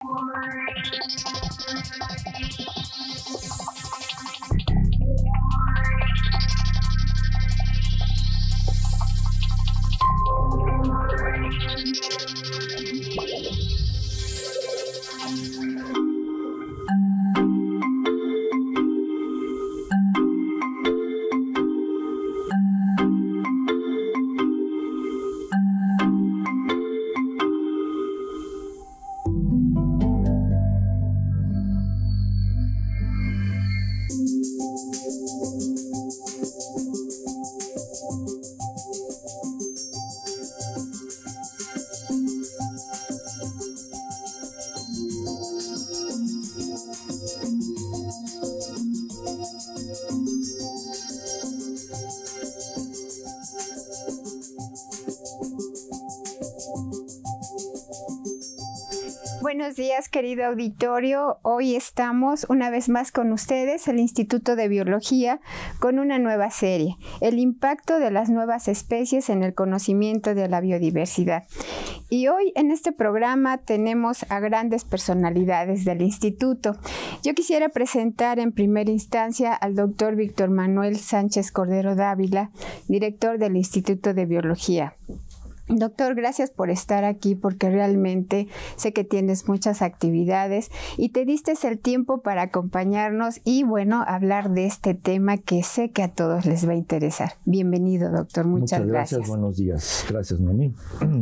Buenos días, querido auditorio. Hoy estamos una vez más con ustedes, el Instituto de Biología, con una nueva serie, el impacto de las nuevas especies en el conocimiento de la biodiversidad. Y hoy en este programa tenemos a grandes personalidades del instituto. Yo quisiera presentar en primera instancia al doctor Víctor Manuel Sánchez Cordero Dávila, director del Instituto de Biología. Doctor, gracias por estar aquí porque realmente sé que tienes muchas actividades y te diste el tiempo para acompañarnos y, bueno, hablar de este tema que sé que a todos les va a interesar. Bienvenido, doctor. Muchas gracias. Buenos días. Gracias, Noemí.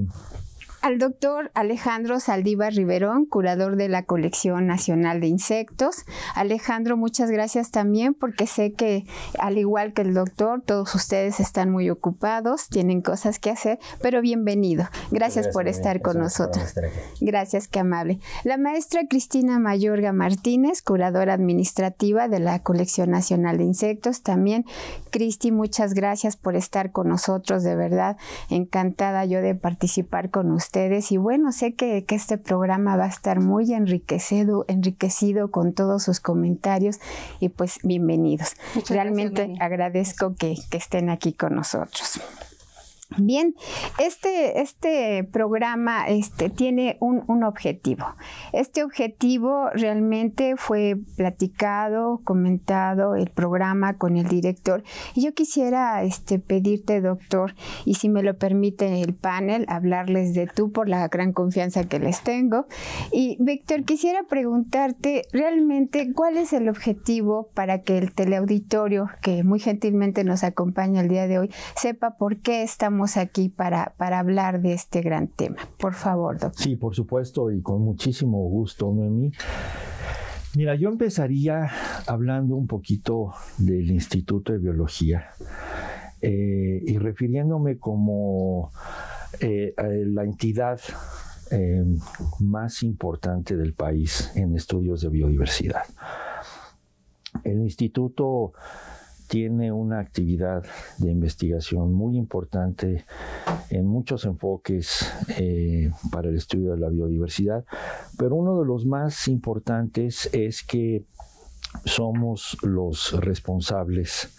Al doctor Alejandro Saldívar Riverón, curador de la Colección Nacional de Insectos. Alejandro, muchas gracias también porque sé que, al igual que el doctor, todos ustedes están muy ocupados, tienen cosas que hacer, pero bienvenido. Gracias por estar con nosotros. Gracias, qué amable. La maestra Cristina Mayorga Martínez, curadora administrativa de la Colección Nacional de Insectos. También, Cristi, muchas gracias por estar con nosotros, de verdad, encantada yo de participar con ustedes. Y bueno, sé que este programa va a estar muy enriquecido con todos sus comentarios y pues bienvenidos. Realmente agradezco que estén aquí con nosotros. Bien, este programa tiene un objetivo. Este objetivo realmente fue platicado, comentado el programa con el director. Y yo quisiera pedirte, doctor, y si me lo permite el panel, hablarles de tú por la gran confianza que les tengo. Y Víctor, quisiera preguntarte realmente cuál es el objetivo para que el teleauditorio, que muy gentilmente nos acompaña el día de hoy, sepa por qué estamos aquí para hablar de este gran tema. Por favor, doctor. Sí, por supuesto, y con muchísimo gusto, Noemí. Mira, yo empezaría hablando un poquito del Instituto de Biología y refiriéndome como a la entidad más importante del país en estudios de biodiversidad. El Instituto tiene una actividad de investigación muy importante en muchos enfoques para el estudio de la biodiversidad, pero uno de los más importantes es que somos los responsables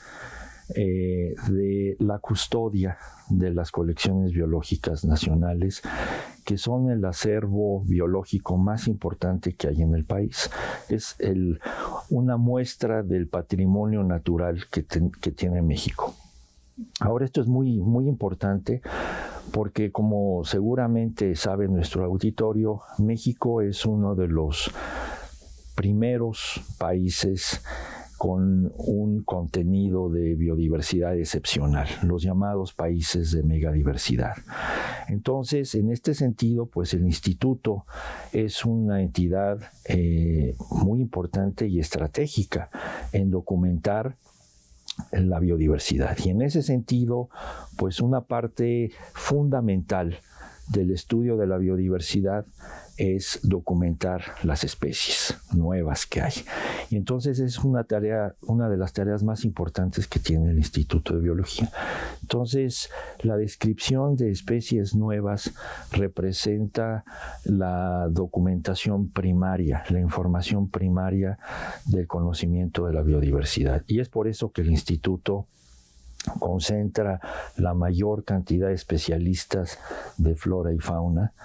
de la custodia de las colecciones biológicas nacionales, que son el acervo biológico más importante que hay en el país. Es una muestra del patrimonio natural que tiene México. Ahora, esto es muy, muy importante porque, como seguramente sabe nuestro auditorio, México es uno de los primeros países con un contenido de biodiversidad excepcional, los llamados países de megadiversidad. Entonces, en este sentido, pues el Instituto es una entidad muy importante y estratégica en documentar la biodiversidad. Y en ese sentido, pues una parte fundamental del estudio de la biodiversidad es documentar las especies nuevas que hay. Y entonces es una de las tareas más importantes que tiene el Instituto de Biología. Entonces, la descripción de especies nuevas representa la documentación primaria, la información primaria del conocimiento de la biodiversidad. Y es por eso que el Instituto concentra la mayor cantidad de especialistas de flora y fauna,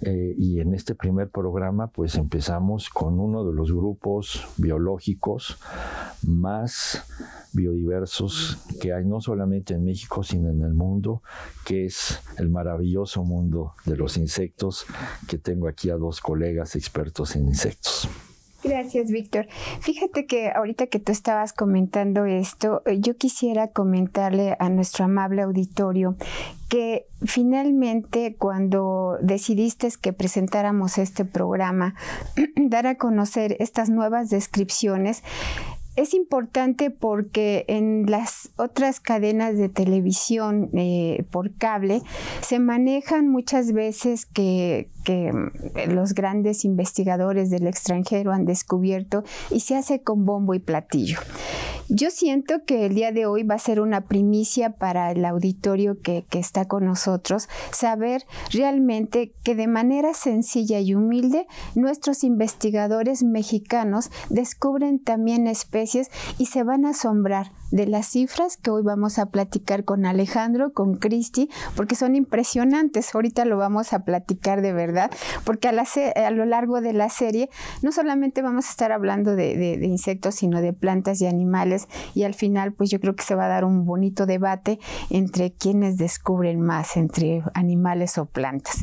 y en este primer programa pues empezamos con uno de los grupos biológicos más biodiversos que hay no solamente en México sino en el mundo, que es el maravilloso mundo de los insectos, que tengo aquí a dos colegas expertos en insectos. Gracias, Víctor. Fíjate que ahorita que tú estabas comentando esto, yo quisiera comentarle a nuestro amable auditorio que finalmente cuando decidiste que presentáramos este programa, dar a conocer estas nuevas descripciones, es importante porque en las otras cadenas de televisión por cable se manejan muchas veces que los grandes investigadores del extranjero han descubierto y se hace con bombo y platillo. Yo siento que el día de hoy va a ser una primicia para el auditorio que está con nosotros, saber realmente que de manera sencilla y humilde nuestros investigadores mexicanos descubren también especies y se van a asombrar de las cifras que hoy vamos a platicar con Alejandro, con Cristi, porque son impresionantes. Ahorita lo vamos a platicar de verdad, porque a lo largo de la serie no solamente vamos a estar hablando de insectos, sino de plantas y animales, y al final pues yo creo que se va a dar un bonito debate entre quienes descubren más, entre animales o plantas.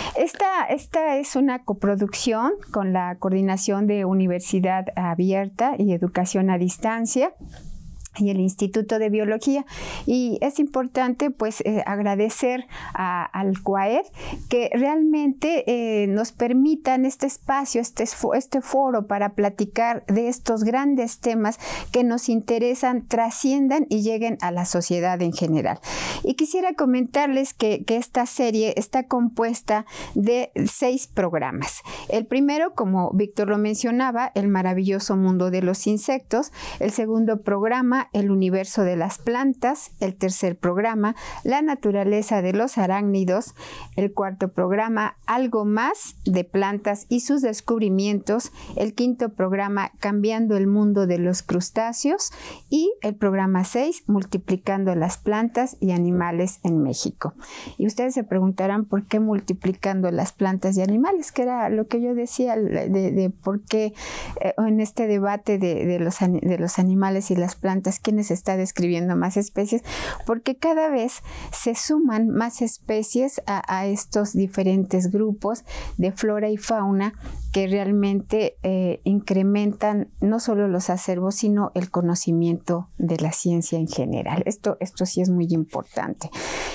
Esta es una coproducción con la Coordinación de Universidad Abierta y Educación a Distancia y el Instituto de Biología, y es importante pues agradecer al CUAED que realmente nos permitan este espacio, este foro para platicar de estos grandes temas que nos interesan, trasciendan y lleguen a la sociedad en general. Y quisiera comentarles que esta serie está compuesta de 6 programas. El primero, como Víctor lo mencionaba, El maravilloso mundo de los insectos. El segundo programa, El universo de las plantas. El tercer programa, La naturaleza de los arácnidos. El cuarto programa, Algo más de plantas y sus descubrimientos. El quinto programa, Cambiando el mundo de los crustáceos. Y el programa 6, Multiplicando las plantas y animales en México. Y ustedes se preguntarán por qué multiplicando las plantas y animales, que era lo que yo decía de por qué en este debate de los animales y las plantas, ¿quiénes está describiendo más especies? Porque cada vez se suman más especies a estos diferentes grupos de flora y fauna que realmente incrementan no solo los acervos, sino el conocimiento de la ciencia en general. Esto sí es muy importante.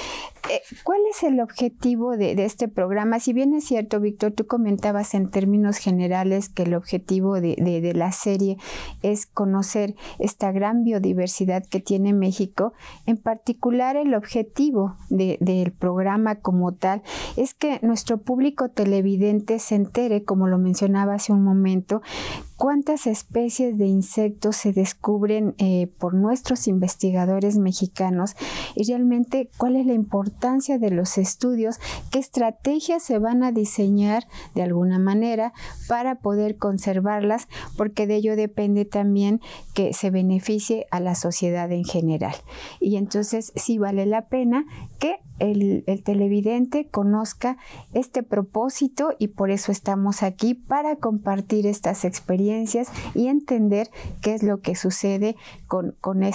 ¿Cuál es el objetivo de este programa? Si bien es cierto, Víctor, tú comentabas en términos generales que el objetivo de la serie es conocer esta gran biodiversidad que tiene México, en particular el objetivo del programa como tal es que nuestro público televidente se entere, como lo mencionaba hace un momento, cuántas especies de insectos se descubren por nuestros investigadores mexicanos y realmente cuál es la importancia de los estudios, qué estrategias se van a diseñar de alguna manera para poder conservarlas, porque de ello depende también que se beneficie a la sociedad en general. Y entonces sí vale la pena que el televidente conozca este propósito, y por eso estamos aquí, para compartir estas experiencias y entender qué es lo que sucede con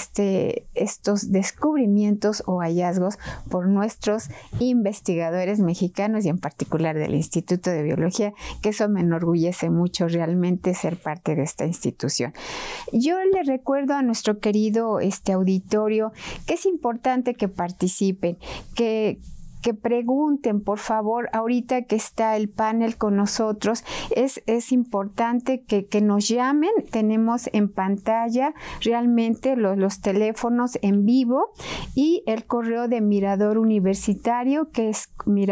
estos descubrimientos o hallazgos por nuestros investigadores mexicanos y en particular del Instituto de Biología, que eso me enorgullece mucho realmente ser parte de esta institución. Yo le recuerdo a nuestro querido auditorio que es importante que participen, que pregunten, por favor. Ahorita que está el panel con nosotros, es importante que nos llamen. Tenemos en pantalla realmente los teléfonos en vivo y el correo de Mirador Universitario, que es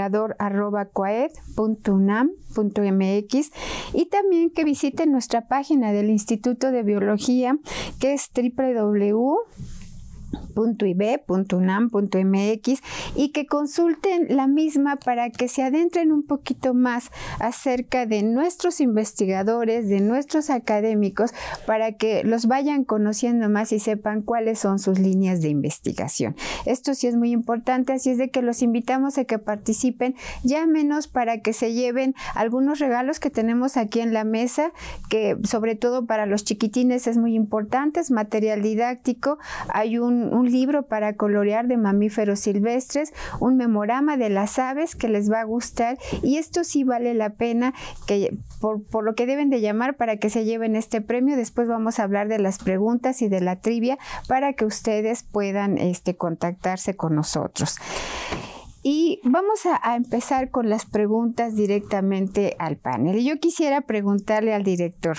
mirador@coaed.unam.mx, y también que visiten nuestra página del Instituto de Biología, que es www.coaed.unam.mx. .ib.unam.mx y que consulten la misma para que se adentren un poquito más acerca de nuestros investigadores, de nuestros académicos, para que los vayan conociendo más y sepan cuáles son sus líneas de investigación. Esto sí es muy importante, así es de que los invitamos a que participen, llámenos para que se lleven algunos regalos que tenemos aquí en la mesa, que sobre todo para los chiquitines es muy importante, es material didáctico. Hay un libro para colorear de mamíferos silvestres, un memorama de las aves que les va a gustar, y esto sí vale la pena que por lo que deben de llamar para que se lleven este premio. Después vamos a hablar de las preguntas y de la trivia para que ustedes puedan contactarse con nosotros. Y vamos a empezar con las preguntas directamente al panel. Y yo quisiera preguntarle al director.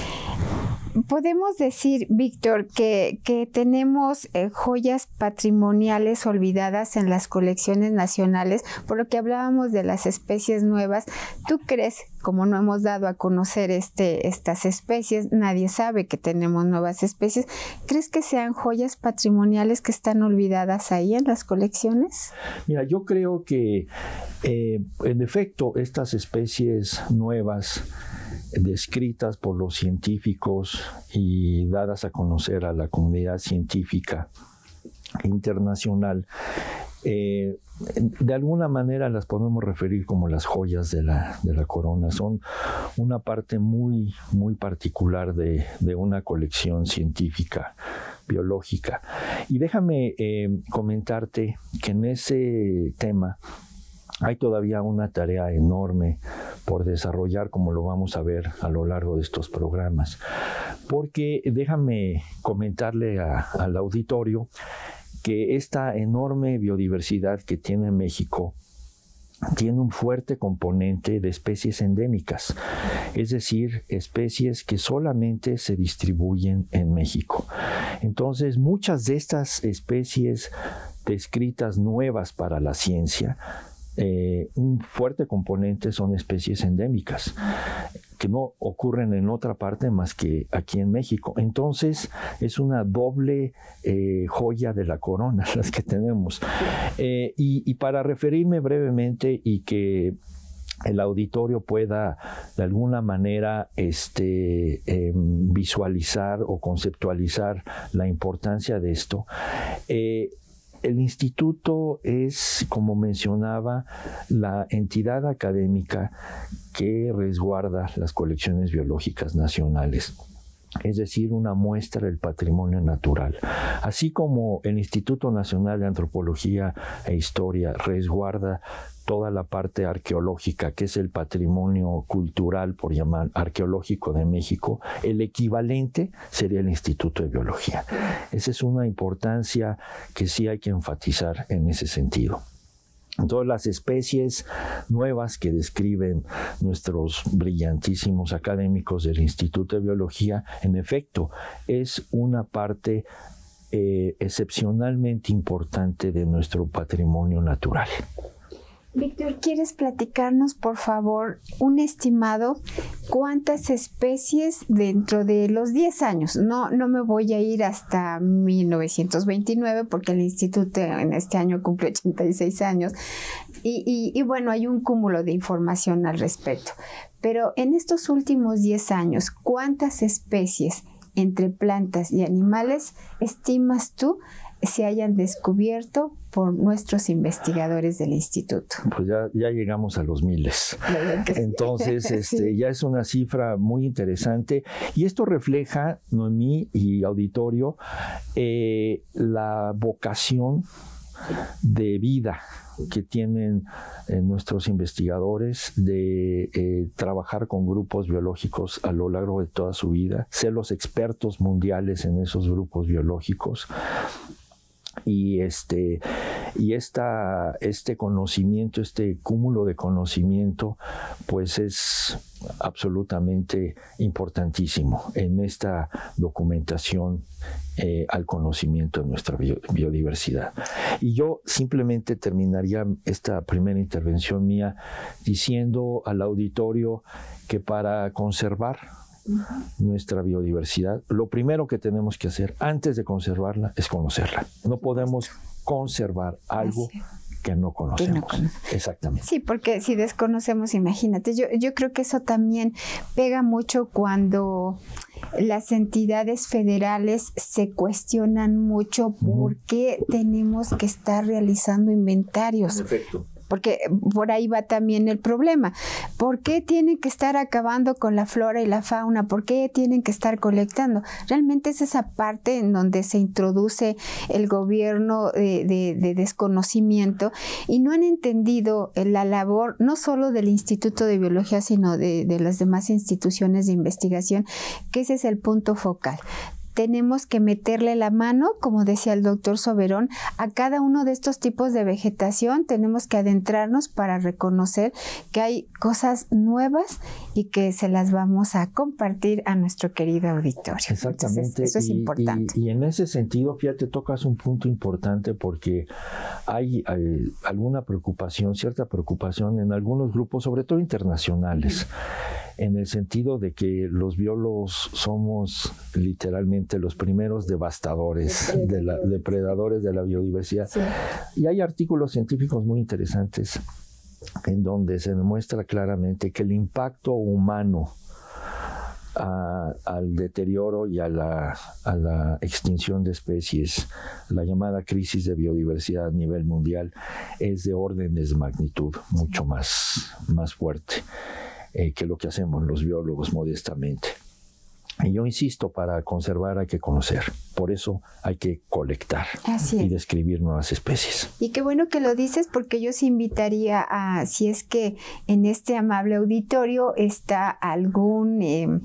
Podemos decir, Víctor, que tenemos joyas patrimoniales olvidadas en las colecciones nacionales, por lo que hablábamos de las especies nuevas. ¿Tú crees, como no hemos dado a conocer estas especies, nadie sabe que tenemos nuevas especies, ¿crees que sean joyas patrimoniales que están olvidadas ahí en las colecciones? Mira, yo creo que en efecto estas especies nuevas descritas por los científicos y dadas a conocer a la comunidad científica internacional, de alguna manera las podemos referir como las joyas de la corona. Son una parte muy, muy particular de una colección científica biológica. Y déjame comentarte que en ese tema hay todavía una tarea enorme por desarrollar, como lo vamos a ver a lo largo de estos programas. Porque déjame comentarle al auditorio que esta enorme biodiversidad que tiene México tiene un fuerte componente de especies endémicas, es decir, especies que solamente se distribuyen en México. Entonces, muchas de estas especies descritas nuevas para la ciencia, un fuerte componente son especies endémicas que no ocurren en otra parte más que aquí en México. Entonces es una doble joya de la corona las que tenemos. Y para referirme brevemente y que el auditorio pueda de alguna manera visualizar o conceptualizar la importancia de esto, el instituto es, como mencionaba, la entidad académica que resguarda las colecciones biológicas nacionales, es decir, una muestra del patrimonio natural. Así como el Instituto Nacional de Antropología e Historia resguarda toda la parte arqueológica, que es el patrimonio cultural, por llamar arqueológico de México, el equivalente sería el Instituto de Biología. Esa es una importancia que sí hay que enfatizar en ese sentido. Todas las especies nuevas que describen nuestros brillantísimos académicos del Instituto de Biología, en efecto, es una parte excepcionalmente importante de nuestro patrimonio natural. Víctor, ¿quieres platicarnos, por favor, un estimado cuántas especies dentro de los 10 años? No me voy a ir hasta 1929 porque el instituto en este año cumple 86 años y bueno, hay un cúmulo de información al respecto. Pero en estos últimos 10 años, ¿cuántas especies entre plantas y animales estimas tú se hayan descubierto por nuestros investigadores del instituto? Pues ya llegamos a los miles. Entonces, sí, ya es una cifra muy interesante. Y esto refleja, Noemí y auditorio, la vocación de vida que tienen nuestros investigadores de trabajar con grupos biológicos a lo largo de toda su vida, ser los expertos mundiales en esos grupos biológicos. Y este conocimiento, este cúmulo de conocimiento, pues es absolutamente importantísimo en esta documentación al conocimiento de nuestra biodiversidad. Y yo simplemente terminaría esta primera intervención mía diciendo al auditorio que para conservar nuestra biodiversidad, lo primero que tenemos que hacer antes de conservarla es conocerla. No podemos conservar algo que no conocemos. Exactamente. Sí, porque si desconocemos, imagínate, yo creo que eso también pega mucho cuando las entidades federales se cuestionan mucho por qué tenemos que estar realizando inventarios. En efecto. Porque por ahí va también el problema. ¿Por qué tienen que estar acabando con la flora y la fauna? ¿Por qué tienen que estar colectando? Realmente es esa parte en donde se introduce el gobierno de desconocimiento y no han entendido la labor no solo del Instituto de Biología, sino de las demás instituciones de investigación, que ese es el punto focal. Tenemos que meterle la mano, como decía el doctor Soberón, a cada uno de estos tipos de vegetación. Tenemos que adentrarnos para reconocer que hay cosas nuevas y que se las vamos a compartir a nuestro querido auditorio. Exactamente. Entonces, eso es importante. Y en ese sentido, fíjate, tocas un punto importante porque hay alguna preocupación, cierta preocupación en algunos grupos, sobre todo internacionales, en el sentido de que los biólogos somos literalmente los primeros devastadores, depredadores de la biodiversidad. Sí. Y hay artículos científicos muy interesantes en donde se demuestra claramente que el impacto humano al deterioro y a la extinción de especies, la llamada crisis de biodiversidad a nivel mundial, es de órdenes de magnitud mucho más fuerte que lo que hacemos los biólogos modestamente. Y yo insisto, para conservar hay que conocer, por eso hay que colectar y describir nuevas especies. Y qué bueno que lo dices, porque yo sí invitaría a, si es que en este amable auditorio está algún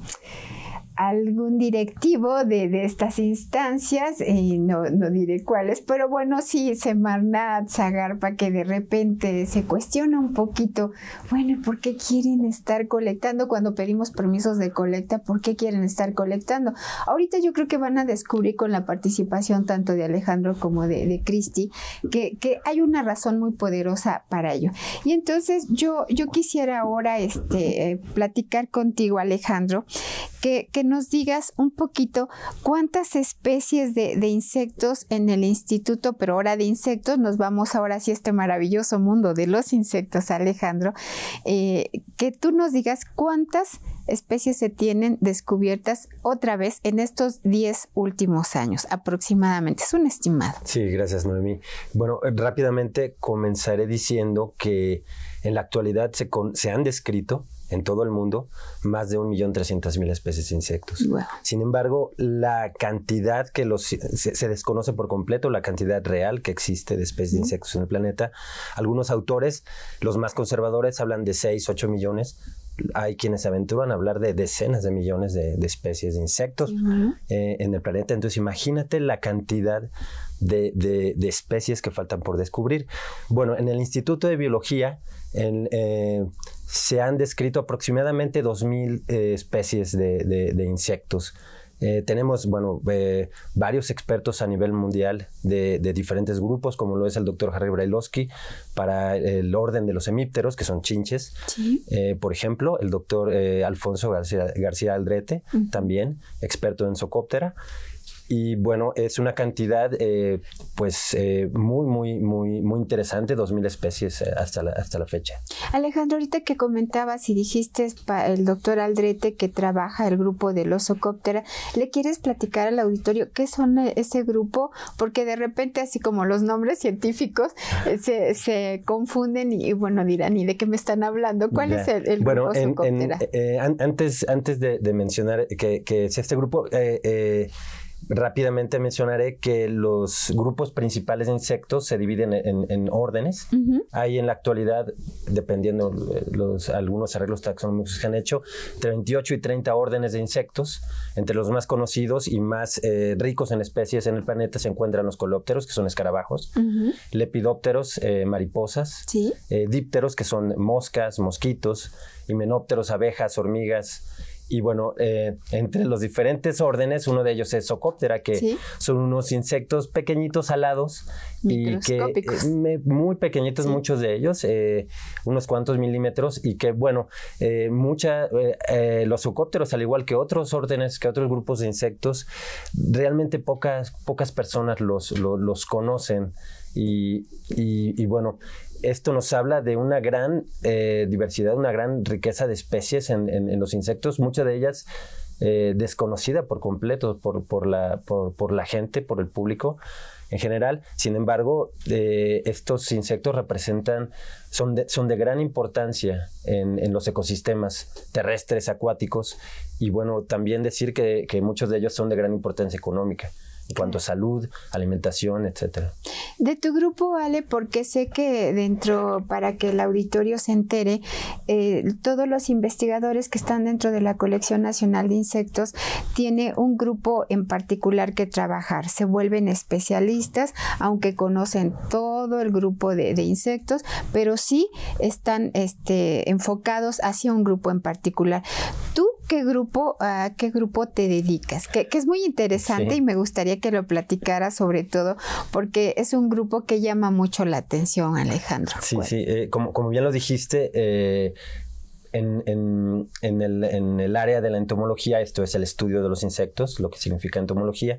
directivo de estas instancias, no diré cuáles, pero bueno, sí, Semarnat, Zagarpa, que de repente se cuestiona un poquito, bueno, ¿por qué quieren estar colectando cuando pedimos permisos de colecta? ¿Por qué quieren estar colectando? Ahorita yo creo que van a descubrir con la participación tanto de Alejandro como de Cristi que hay una razón muy poderosa para ello. Y entonces yo quisiera ahora platicar contigo, Alejandro, que nos digas un poquito cuántas especies de insectos en el instituto, pero ahora de insectos, nos vamos ahora sí a este maravilloso mundo de los insectos, Alejandro, que tú nos digas cuántas especies se tienen descubiertas otra vez en estos 10 últimos años, aproximadamente. Es un estimado. Sí, gracias, Noemí. Bueno, rápidamente comenzaré diciendo que en la actualidad se han descrito en todo el mundo más de 1.300.000 especies de insectos. Wow. Sin embargo, la cantidad que se desconoce por completo, la cantidad real que existe de especies de insectos en el planeta. Algunos autores, los más conservadores, hablan de 6-8 millones. Hay quienes se aventuran a hablar de decenas de millones de especies de insectos en el planeta. Entonces, imagínate la cantidad de especies que faltan por descubrir. Bueno, en el Instituto de Biología se han descrito aproximadamente 2.000 especies de insectos. Tenemos, varios expertos a nivel mundial de diferentes grupos, como lo es el doctor Harry Brailovsky para el orden de los hemípteros, que son chinches. Sí. Por ejemplo, el doctor Alfonso García Aldrete, también experto en Zocóptera. Y bueno, es una cantidad muy interesante, 2.000 especies hasta la fecha. Alejandro, ahorita que comentabas y dijiste el doctor Aldrete que trabaja el grupo de los Zocóptera, ¿le quieres platicar al auditorio qué son ese grupo? Porque de repente, así como los nombres científicos se confunden y bueno, dirán, ¿y de qué me están hablando? ¿Cuál es el grupo Zocóptera? Antes de mencionar que es este grupo, rápidamente mencionaré que los grupos principales de insectos se dividen en órdenes. Hay en la actualidad, dependiendo algunos arreglos taxonómicos que se han hecho, entre 28 y 30 órdenes de insectos. Entre los más conocidos y más ricos en especies en el planeta se encuentran los colópteros, que son escarabajos, lepidópteros, mariposas, dípteros, que son moscas, mosquitos, himenópteros, abejas, hormigas, Y bueno, entre los diferentes órdenes, uno de ellos es Zooptera, que son unos insectos pequeñitos alados y que muy pequeñitos, muchos de ellos, unos cuantos milímetros, y que bueno, los zoopteros, al igual que otros órdenes, que otros grupos de insectos, realmente pocas personas los conocen. Y bueno, esto nos habla de una gran diversidad, una gran riqueza de especies en los insectos, muchas de ellas desconocida por completo por la gente, por el público en general. Sin embargo, estos insectos son de gran importancia en los ecosistemas terrestres, acuáticos, y bueno, también decir que muchos de ellos son de gran importancia económica en cuanto a salud, alimentación, etcétera. De tu grupo, Ale, porque sé que dentro, para que el auditorio se entere, todos los investigadores que están dentro de la Colección Nacional de Insectos tiene un grupo en particular que trabajar. Se vuelven especialistas, aunque conocen todo el grupo de insectos, pero sí están enfocados hacia un grupo en particular. ¿Tú a qué grupo te dedicas? Que es muy interesante, y me gustaría que lo platicara, sobre todo porque es un grupo que llama mucho la atención, Alejandro. Sí, como bien lo dijiste, en el área de la entomología, esto es el estudio de los insectos, lo que significa entomología,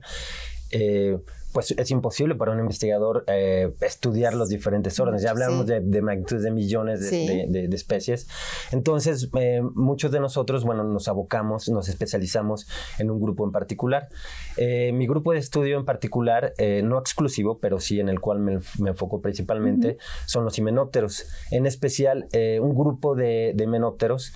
pues es imposible para un investigador estudiar los diferentes órdenes. Ya hablamos de magnitudes de millones de especies. Entonces, muchos de nosotros, bueno, nos especializamos en un grupo en particular. Mi grupo de estudio en particular, no exclusivo, pero sí en el cual me enfoco principalmente, son los himenópteros. En especial, un grupo de himenópteros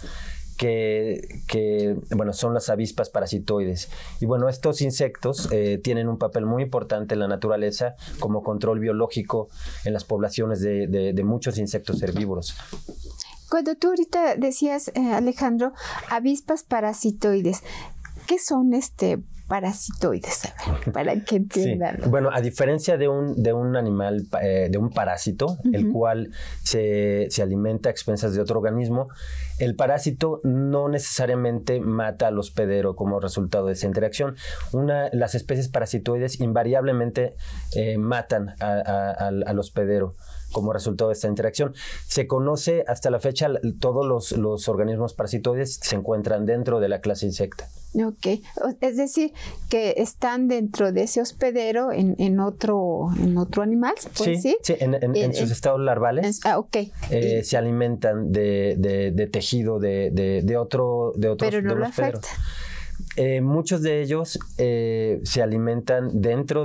que bueno, son las avispas parasitoides. Y bueno, estos insectos tienen un papel muy importante en la naturaleza como control biológico en las poblaciones de muchos insectos herbívoros. Cuando tú ahorita decías, Alejandro, avispas parasitoides, ¿qué son parasitoides? A ver, para que entiendan. Sí. Bueno, a diferencia de un animal, de un parásito, el cual se alimenta a expensas de otro organismo, el parásito no necesariamente mata al hospedero como resultado de esa interacción. Las especies parasitoides invariablemente matan al hospedero como resultado de esta interacción. Se conoce hasta la fecha, todos los organismos parasitoides se encuentran dentro de la clase insecta. Ok, es decir, que están dentro de ese hospedero en otro animal, ¿se puede decir? Sí, en sus estados larvales. Se alimentan de tejido de otros pero no lo afecta. Muchos de ellos se alimentan dentro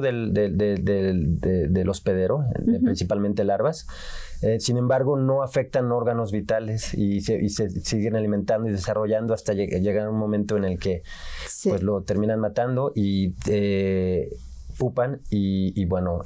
del hospedero, principalmente larvas. Sin embargo, no afectan órganos vitales y se siguen alimentando y desarrollando hasta llegar a un momento en el que pues, lo terminan matando y pupan y bueno,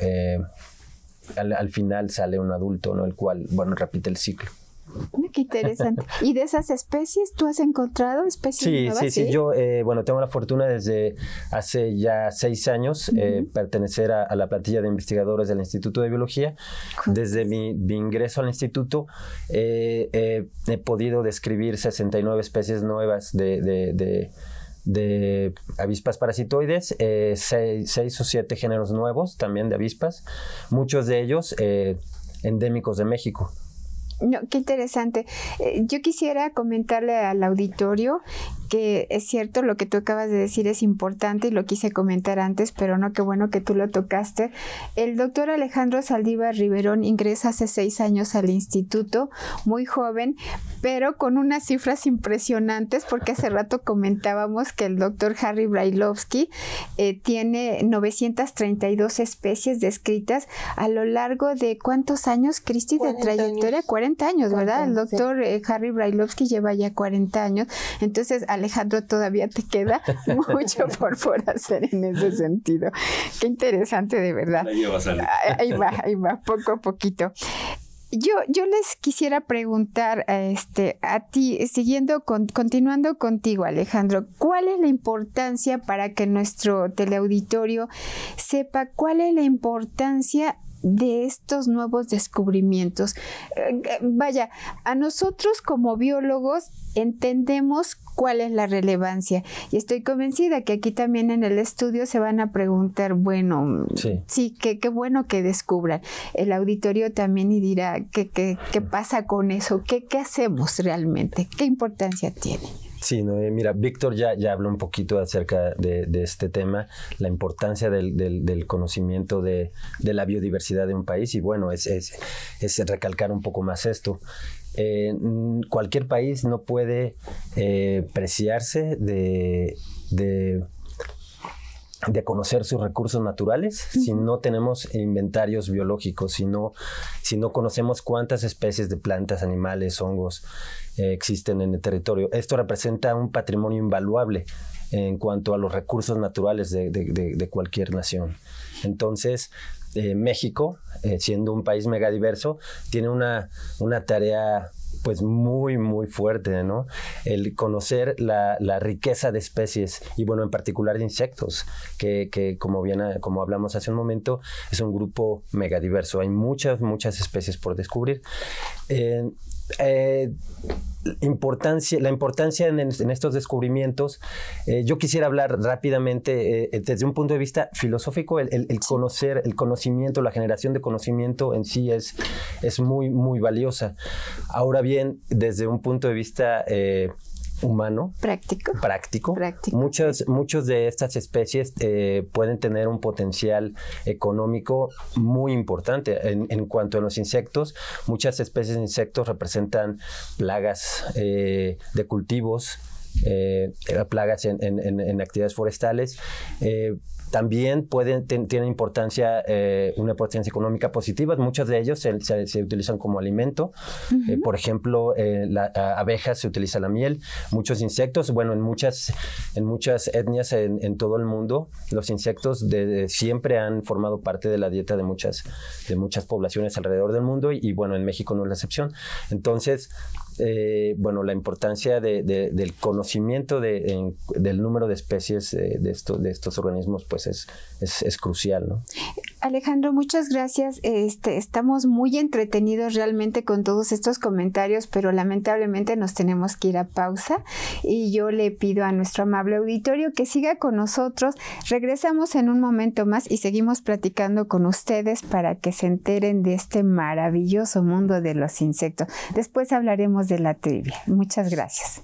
al final sale un adulto, ¿no? El cual, bueno, repite el ciclo. Qué interesante. ¿Y de esas especies tú has encontrado especies nuevas? Sí. Yo, bueno, tengo la fortuna desde hace ya 6 años pertenecer a la plantilla de investigadores del Instituto de Biología. Desde mi ingreso al instituto he podido describir 69 especies nuevas de avispas parasitoides, 6 o 7 géneros nuevos también de avispas, muchos de ellos endémicos de México. No, qué interesante. Yo quisiera comentarle al auditorio que es cierto, lo que tú acabas de decir es importante y lo quise comentar antes, pero no, qué bueno que tú lo tocaste. El doctor Alejandro Saldívar Riverón ingresa hace 6 años al instituto, muy joven, pero con unas cifras impresionantes, porque hace rato comentábamos que el doctor Harry Brailovsky tiene 932 especies descritas a lo largo de ¿cuántos años, Cristi, de trayectoria? 40 años, ¿verdad? El doctor Harry Brailovsky lleva ya 40 años, entonces Alejandro, todavía te queda mucho por hacer en ese sentido. Qué interesante, de verdad. Ahí va, poco a poquito. Yo les quisiera preguntar a ti, continuando contigo, Alejandro, ¿cuál es la importancia para que nuestro teleauditorio sepa cuál es la importancia de estos nuevos descubrimientos? Vaya, a nosotros como biólogos entendemos cuál es la relevancia y estoy convencida que aquí también en el estudio se van a preguntar, bueno, sí, qué bueno que descubran. El auditorio también y dirá, ¿qué pasa con eso? ¿Qué hacemos realmente? ¿Qué importancia tiene? Sí, mira, Víctor ya habló un poquito acerca de este tema, la importancia del conocimiento de la biodiversidad de un país y bueno, es recalcar un poco más esto. Cualquier país no puede preciarse de conocer sus recursos naturales si no tenemos inventarios biológicos, si no conocemos cuántas especies de plantas, animales, hongos existen en el territorio. Esto representa un patrimonio invaluable en cuanto a los recursos naturales de cualquier nación. Entonces, México, siendo un país megadiverso, tiene una tarea pues muy, muy fuerte, ¿no? El conocer la riqueza de especies y, bueno, en particular de insectos, que como hablamos hace un momento, es un grupo megadiverso. Hay muchas especies por descubrir. La importancia en estos descubrimientos, yo quisiera hablar rápidamente desde un punto de vista filosófico. El conocer, el conocimiento, la generación de conocimiento en sí es muy, muy valiosa. Ahora bien, desde un punto de vista humano, práctico. Muchos de estas especies pueden tener un potencial económico muy importante. En cuanto a los insectos, muchas especies de insectos representan plagas de cultivos, plagas en actividades forestales. También tienen importancia, una importancia económica positiva. Muchos de ellos se utilizan como alimento. Por ejemplo, abejas se utiliza la miel. Muchos insectos, bueno, en muchas etnias en todo el mundo, los insectos siempre han formado parte de la dieta de muchas poblaciones alrededor del mundo y bueno, en México no es la excepción. Entonces, bueno, la importancia del conocimiento del número de especies de estos organismos pues es crucial, ¿no? Alejandro, muchas gracias. Estamos muy entretenidos realmente con todos estos comentarios, pero lamentablemente nos tenemos que ir a pausa y yo le pido a nuestro amable auditorio que siga con nosotros. Regresamos en un momento más y seguimos platicando con ustedes para que se enteren de este maravilloso mundo de los insectos. Después hablaremos de la trivia. Muchas gracias.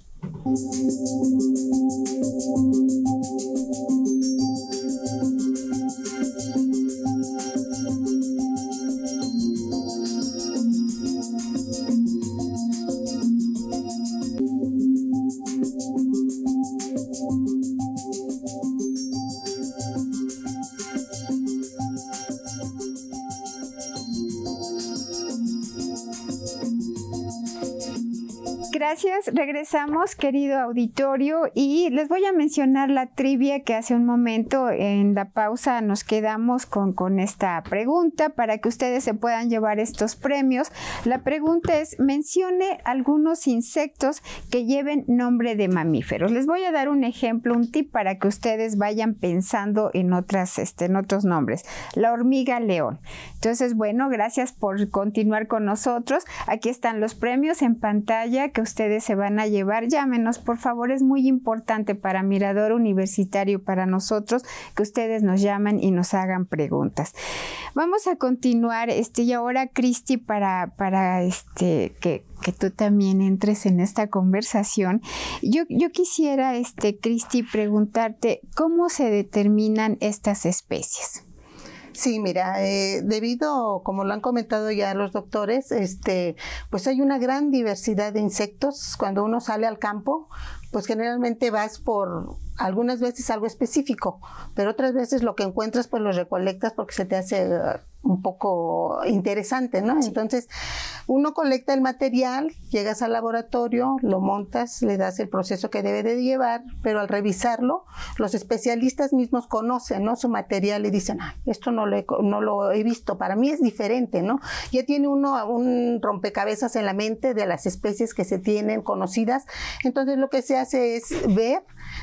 Gracias, regresamos, querido auditorio, y les voy a mencionar la trivia que hace un momento en la pausa nos quedamos con esta pregunta para que ustedes se puedan llevar estos premios. La pregunta es, mencione algunos insectos que lleven nombre de mamíferos. Les voy a dar un ejemplo, un tip para que ustedes vayan pensando en otros nombres. La hormiga león. Entonces, bueno, gracias por continuar con nosotros. Aquí están los premios en pantalla que ustedes se van a llevar. Llámenos, por favor, es muy importante para Mirador Universitario, para nosotros, que ustedes nos llaman y nos hagan preguntas. Vamos a continuar, y ahora, Cristi, para que tú también entres en esta conversación. Yo quisiera, Cristi, preguntarte, ¿cómo se determinan estas especies? Sí, mira, debido, como lo han comentado ya los doctores, pues hay una gran diversidad de insectos. Cuando uno sale al campo, pues generalmente vas por algunas veces algo específico, pero otras veces lo que encuentras pues lo recolectas porque se te hace un poco interesante, ¿no? Sí. Entonces, uno colecta el material, llegas al laboratorio, lo montas, le das el proceso que debe de llevar, pero al revisarlo, los especialistas mismos conocen, ¿no?, su material y dicen, esto no lo he visto, para mí es diferente, ¿no? Ya tiene uno un rompecabezas en la mente de las especies que se tienen conocidas. Entonces, lo que se hace es ver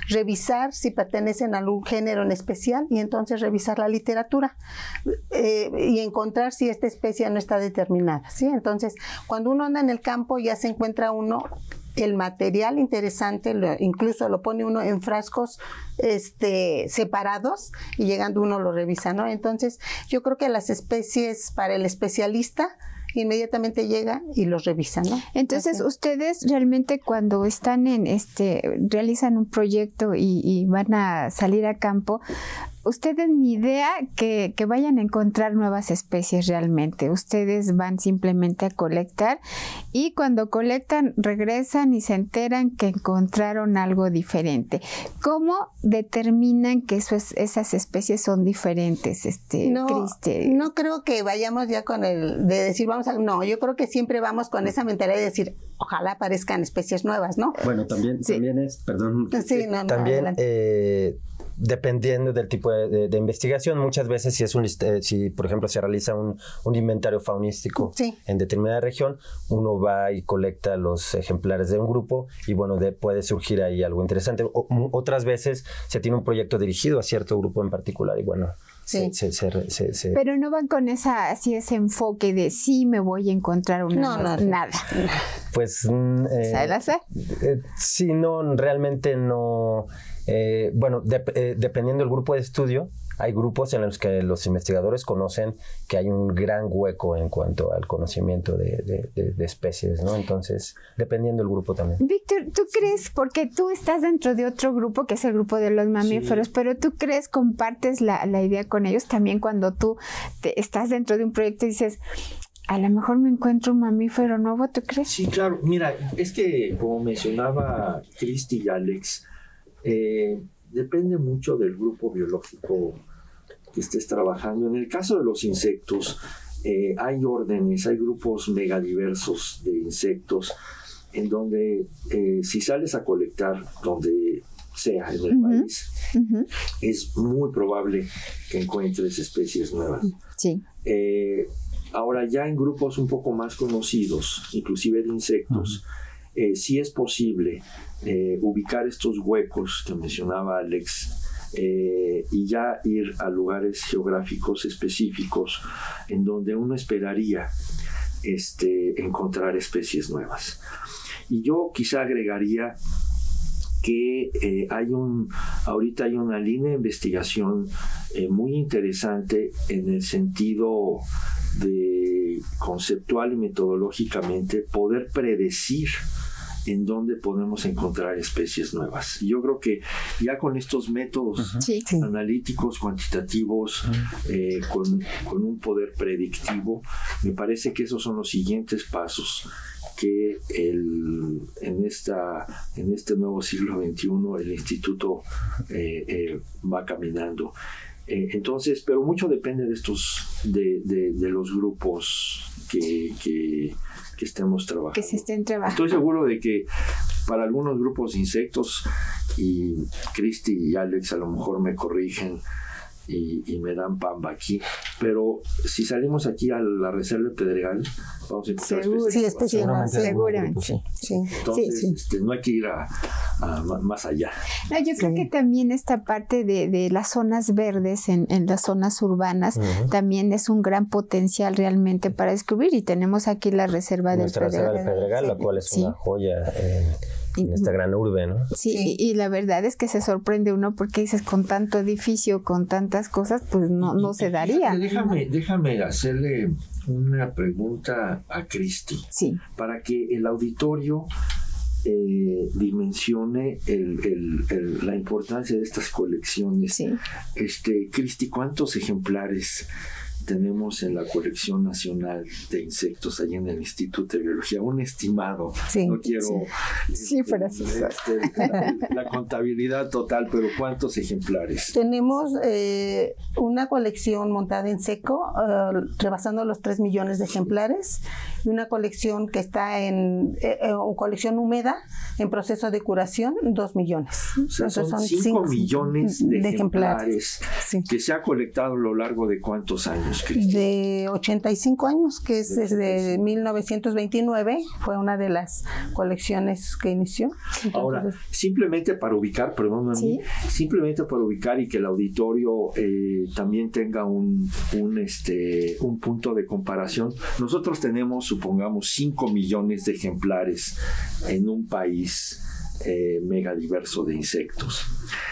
revisar si pertenecen a algún género en especial y entonces revisar la literatura y encontrar si esta especie no está determinada, ¿sí? Entonces, cuando uno anda en el campo ya se encuentra uno el material interesante, incluso lo pone uno en frascos separados y llegando uno lo revisa, ¿no? Entonces, yo creo que las especies para el especialista inmediatamente llega y los revisa, ¿no? Entonces, así. ustedes realmente cuando están realizan un proyecto y van a salir a campo, ustedes ni idea que vayan a encontrar nuevas especies realmente. Ustedes van simplemente a colectar y cuando colectan regresan y se enteran que encontraron algo diferente. ¿Cómo determinan que esas especies son diferentes, Cristi? No creo que vayamos ya con el de decir no, yo creo que siempre vamos con esa mentalidad de decir ojalá aparezcan especies nuevas, ¿no? Bueno, también es, perdón. Sí, también dependiendo del tipo de investigación, muchas veces si por ejemplo se realiza un inventario faunístico en determinada región, uno va y colecta los ejemplares de un grupo y bueno, puede surgir ahí algo interesante. Otras veces se tiene un proyecto dirigido a cierto grupo en particular y bueno, pero no van con ese enfoque de sí me voy a encontrar nada. Pues sí, no, realmente no. Bueno, dependiendo del grupo de estudio, hay grupos en los que los investigadores conocen que hay un gran hueco en cuanto al conocimiento de especies, ¿no? Entonces, dependiendo del grupo también. Víctor, ¿tú crees, porque tú estás dentro de otro grupo que es el grupo de los mamíferos, pero tú crees, compartes la idea con ellos también cuando tú estás dentro de un proyecto y dices, a lo mejor me encuentro un mamífero nuevo, ¿tú crees? Sí, claro. Mira, es que como mencionaba Cristi y Alex, depende mucho del grupo biológico que estés trabajando. En el caso de los insectos, hay órdenes, hay grupos megadiversos de insectos en donde si sales a colectar donde sea en el país, es muy probable que encuentres especies nuevas. Sí. Ahora ya en grupos un poco más conocidos, inclusive de insectos, sí es posible ubicar estos huecos que mencionaba Alex y ya ir a lugares geográficos específicos en donde uno esperaría encontrar especies nuevas. Y yo quizá agregaría que ahorita hay una línea de investigación muy interesante en el sentido de conceptual y metodológicamente poder predecir en dónde podemos encontrar especies nuevas. Yo creo que ya con estos métodos analíticos, cuantitativos, con un poder predictivo, me parece que esos son los siguientes pasos que en este nuevo siglo XXI el Instituto va caminando. Entonces, pero mucho depende de los grupos que estemos trabajando. Que se estén trabajando. Estoy seguro de que para algunos grupos de insectos, y Cristi y Alex a lo mejor me corrigen y me dan pamba aquí, pero si salimos aquí a la reserva de Pedregal, vamos a encontrar seguramente. Sí. Entonces, no hay que ir a más allá. No, yo creo que también esta parte de las zonas verdes en las zonas urbanas también es un gran potencial realmente para descubrir, y tenemos aquí la reserva del Pedregal, la cual es una joya en esta gran urbe, ¿no? Sí, y la verdad es que se sorprende uno porque dices, con tanto edificio, con tantas cosas, pues no se daría. Déjame hacerle una pregunta a Cristi, para que el auditorio dimensione la importancia de estas colecciones. Cristi, ¿cuántos ejemplares tenemos en la colección nacional de insectos allí en el Instituto de Biología? Un estimado. No quiero la contabilidad total, pero ¿cuántos ejemplares? Tenemos una colección montada en seco, rebasando los 3 millones de ejemplares. y una colección que está en colección húmeda en proceso de curación, 2 millones. O sea, son 5 millones de ejemplares sí. que se ha colectado a lo largo de ¿cuántos años, Cristi? De 85 años, que es desde 1929, fue una de las colecciones que inició. Entonces, ahora, simplemente para ubicar, perdóname, ¿sí? Simplemente para ubicar y que el auditorio también tenga un punto de comparación. Nosotros tenemos, supongamos, 5 millones de ejemplares en un país mega diverso de insectos.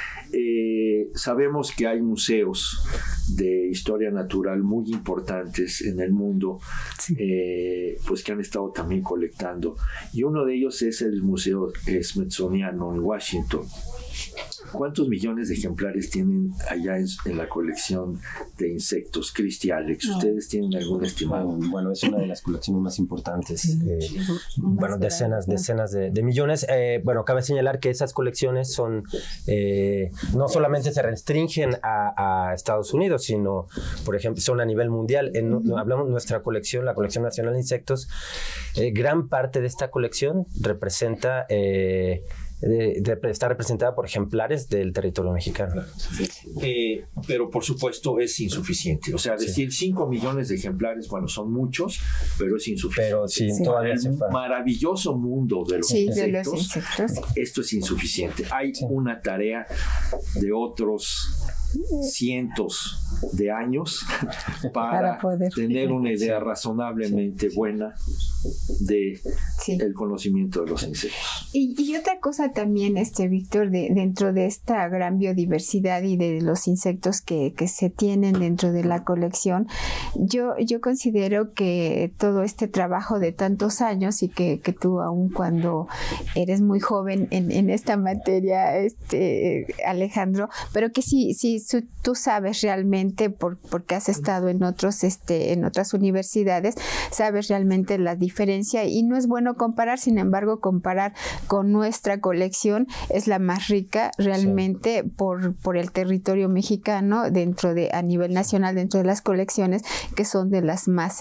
Sabemos que hay museos de historia natural muy importantes en el mundo, sí. Pues que han estado también colectando, y uno de ellos es el Museo Smithsoniano en Washington. ¿Cuántos millones de ejemplares tienen allá en la colección de insectos, Cristi, Alex? ¿Ustedes tienen algún estimado? Bueno, es una de las colecciones más importantes. Sí. Bueno, decenas de millones. Bueno, cabe señalar que esas colecciones son no solamente se restringen a Estados Unidos, sino, por ejemplo, son a nivel mundial. Hablamos de nuestra colección, la Colección Nacional de Insectos. Gran parte de esta colección representa... está representada por ejemplares del territorio mexicano. Pero por supuesto es insuficiente. O sea, decir 5 millones de ejemplares, bueno, son muchos, pero es insuficiente. Pero sí, todavía en un maravilloso mundo de los insectos, esto es insuficiente. Hay una tarea de otros cientos de años para poder tener una idea razonablemente buena de el conocimiento de los insectos. Y otra cosa también, Víctor, dentro de esta gran biodiversidad y de los insectos que se tienen dentro de la colección, yo considero que todo este trabajo de tantos años y que tú aún cuando eres muy joven en esta materia, Alejandro, pero que sí tú sabes realmente porque has estado en otras universidades, sabes realmente la diferencia, y no es bueno comparar. Sin embargo, comparar con nuestra colección es la más rica realmente, sí, por el territorio mexicano a nivel nacional, dentro de las colecciones que son de las más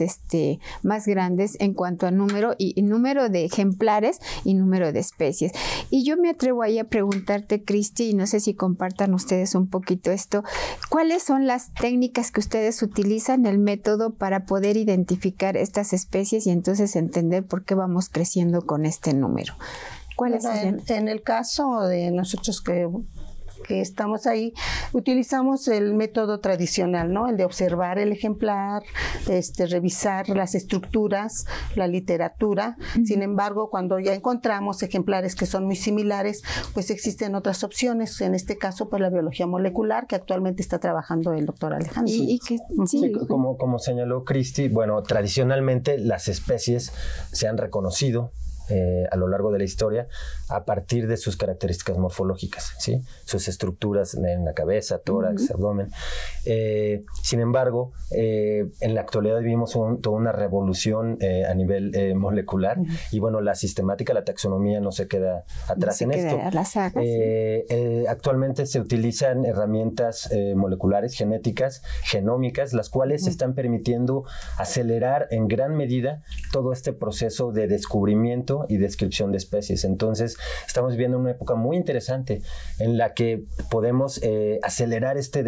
grandes en cuanto a número de ejemplares y número de especies. Y yo me atrevo ahí a preguntarte, Cristi, y no sé si compartan ustedes un poquito esto, ¿cuáles son las técnicas que ustedes utilizan, el método para poder identificar estas especies y entonces entender por qué vamos creciendo con este número? ¿Cuáles son? En el caso de nosotros que estamos ahí, utilizamos el método tradicional, ¿no? El de observar el ejemplar, revisar las estructuras, la literatura. Sin embargo, cuando ya encontramos ejemplares que son muy similares, pues existen otras opciones. En este caso, pues la biología molecular, que actualmente está trabajando el doctor Alejandro. Sí, como señaló Cristi, bueno, tradicionalmente las especies se han reconocido a lo largo de la historia a partir de sus características morfológicas, ¿sí? Sus estructuras en la cabeza, tórax, abdomen. Sin embargo, en la actualidad vivimos toda una revolución a nivel molecular, y bueno, la sistemática, la taxonomía no se queda atrás en esto. Actualmente se utilizan herramientas moleculares, genéticas, genómicas, las cuales están permitiendo acelerar en gran medida todo este proceso de descubrimiento y descripción de especies. Entonces, estamos viviendo una época muy interesante en la que podemos acelerar este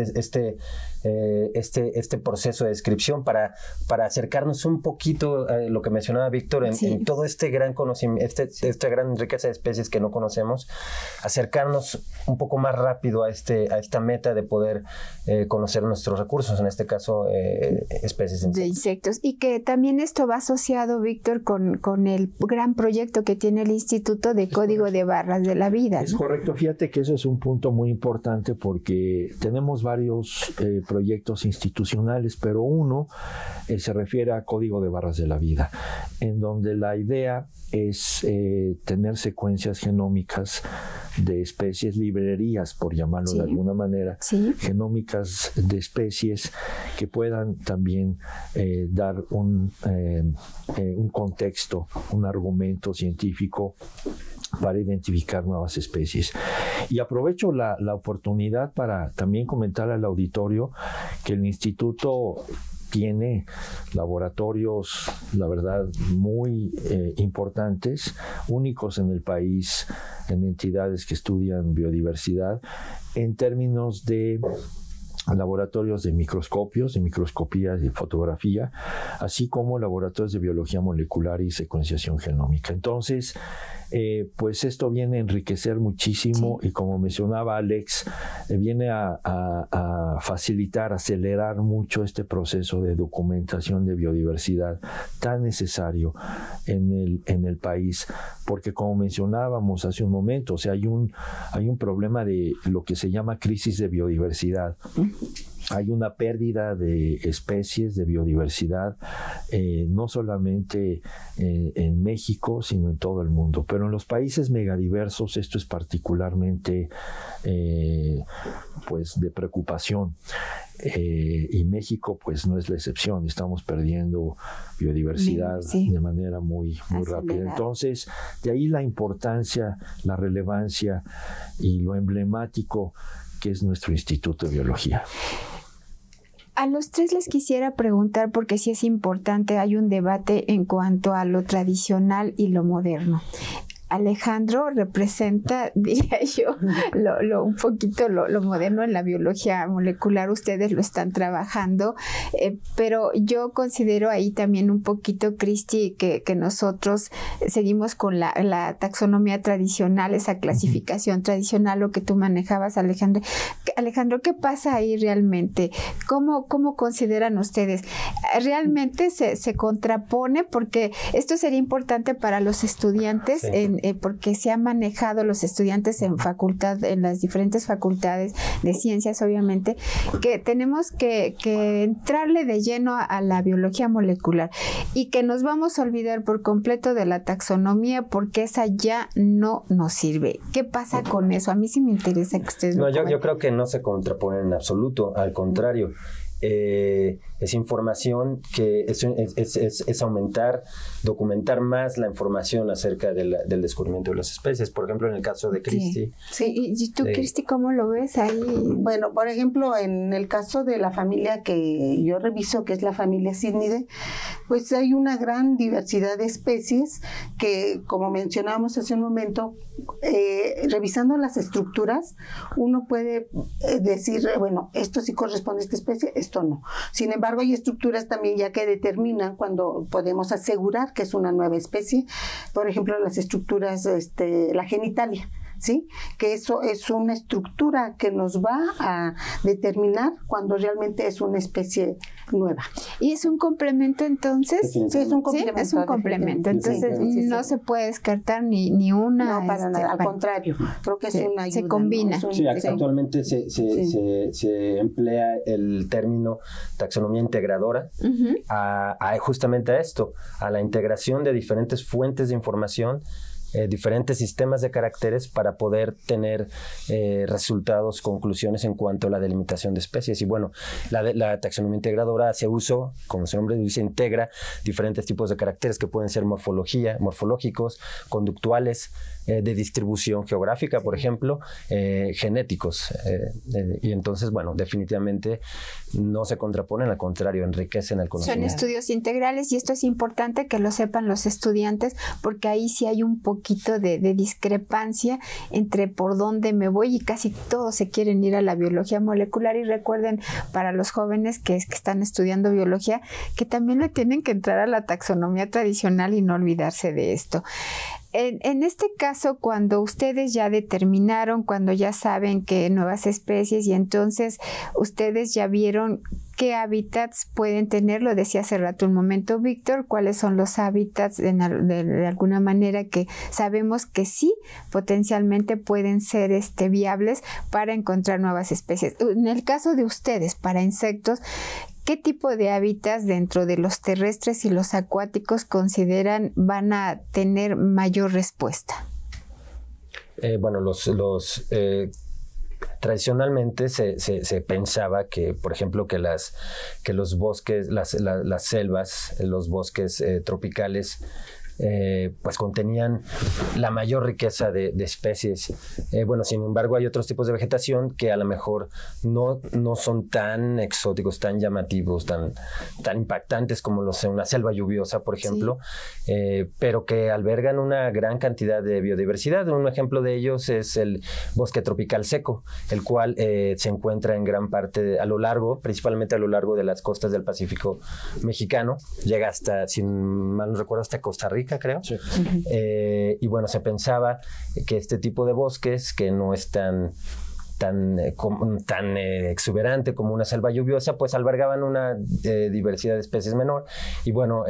proceso de descripción para acercarnos un poquito a lo que mencionaba Víctor en todo este gran conocimiento, esta gran riqueza de especies que no conocemos, acercarnos un poco más rápido a esta meta de poder conocer nuestros recursos, en este caso especies de insectos. Y que también esto va asociado, Víctor, con el gran proyecto que tiene el Instituto de Código de Barras de la Vida, ¿no? Es correcto, fíjate que eso es un punto muy importante porque tenemos varios proyectos institucionales, pero uno se refiere a Código de Barras de la Vida, en donde la idea es tener secuencias genómicas de especies, librerías, por llamarlo de alguna manera, genómicas de especies que puedan también dar un contexto, un argumento científico para identificar nuevas especies. Y aprovecho la oportunidad para también comentar al auditorio que el Instituto tiene laboratorios, la verdad, muy importantes, únicos en el país, en entidades que estudian biodiversidad, en términos de laboratorios de microscopios, de microscopía y fotografía, así como laboratorios de biología molecular y secuenciación genómica. Entonces, pues esto viene a enriquecer muchísimo y como mencionaba Alex, viene a facilitar, acelerar mucho este proceso de documentación de biodiversidad tan necesario en el país, porque como mencionábamos hace un momento, o sea, hay un problema de lo que se llama crisis de biodiversidad. Hay una pérdida de especies, de biodiversidad, no solamente en México, sino en todo el mundo. Pero en los países megadiversos esto es particularmente pues de preocupación. Y México pues no es la excepción, estamos perdiendo biodiversidad de manera muy rápida. Entonces, de ahí la importancia, la relevancia y lo emblemático que es nuestro Instituto de Biología. A los tres les quisiera preguntar, porque sí es importante, hay un debate en cuanto a lo tradicional y lo moderno. Alejandro representa, diría yo, un poquito lo moderno en la biología molecular. Ustedes lo están trabajando, pero yo considero ahí también un poquito, Cristi, que nosotros seguimos con la taxonomía tradicional, esa clasificación tradicional, lo que tú manejabas, Alejandro. Alejandro, ¿qué pasa ahí realmente? ¿Cómo consideran ustedes? ¿Realmente se contrapone? Porque esto sería importante para los estudiantes, porque se han manejado los estudiantes en las diferentes facultades de ciencias, obviamente, que tenemos que entrarle de lleno a la biología molecular y que nos vamos a olvidar por completo de la taxonomía porque esa ya no nos sirve. ¿Qué pasa con eso? A mí sí me interesa que ustedes lo comenten. Yo creo que no se contraponen en absoluto, al contrario. Es información que es aumentar, documentar más la información acerca del descubrimiento de las especies. Por ejemplo, en el caso de Cristi. Sí. ¿Y tú, Cristi, cómo lo ves ahí? Bueno, por ejemplo, en el caso de la familia que yo reviso, que es la familia Cygnidae, pues hay una gran diversidad de especies que, como mencionábamos hace un momento, revisando las estructuras, uno puede decir, bueno, esto sí corresponde a esta especie, esto no. Sin embargo, hay estructuras también ya que determinan cuando podemos asegurar que es una nueva especie. Por ejemplo, las estructuras, la genitalia, ¿sí? Que eso es una estructura que nos va a determinar cuando realmente es una especie nueva. ¿Y es un complemento entonces? Sí, es un complemento. Sí, es un complemento. Entonces no se puede descartar ni una. No, para nada. Al contrario, creo que es una ayuda. Se combina. ¿No? Sí, actualmente se emplea el término taxonomía integradora justamente a esto, a la integración de diferentes fuentes de información, diferentes sistemas de caracteres para poder tener resultados, conclusiones en cuanto a la delimitación de especies. Y bueno, la taxonomía integradora hace uso, como su nombre dice, integra diferentes tipos de caracteres que pueden ser morfológicos, conductuales, de distribución geográfica, por ejemplo, genéticos. Y entonces, bueno, definitivamente no se contraponen, al contrario, enriquecen el conocimiento. Son estudios integrales y esto es importante que lo sepan los estudiantes porque ahí sí hay un poquito de discrepancia entre por dónde me voy y casi todos se quieren ir a la biología molecular. Y recuerden, para los jóvenes que están estudiando biología, que también le tienen que entrar a la taxonomía tradicional y no olvidarse de esto. En este caso, cuando ustedes ya determinaron, cuando ya saben que nuevas especies y entonces ustedes ya vieron qué hábitats pueden tener, lo decía hace rato un momento Víctor, cuáles son los hábitats de alguna manera que sabemos que sí potencialmente pueden ser viables para encontrar nuevas especies. En el caso de ustedes, para insectos, ¿qué tipo de hábitats dentro de los terrestres y los acuáticos consideran van a tener mayor respuesta? Bueno, tradicionalmente se pensaba que, por ejemplo, que los bosques, las selvas, los bosques tropicales pues contenían la mayor riqueza de especies. Bueno, sin embargo, hay otros tipos de vegetación que a lo mejor no son tan exóticos, tan llamativos, tan impactantes como una selva lluviosa, por ejemplo, pero que albergan una gran cantidad de biodiversidad. Un ejemplo de ellos es el bosque tropical seco, el cual se encuentra en gran parte principalmente a lo largo de las costas del Pacífico mexicano. Llega hasta, si mal no recuerdo, hasta Costa Rica, creo. Sí. Y bueno, se pensaba que este tipo de bosques, que no es tan exuberante como una selva lluviosa, pues albergaban una diversidad de especies menor. Y bueno,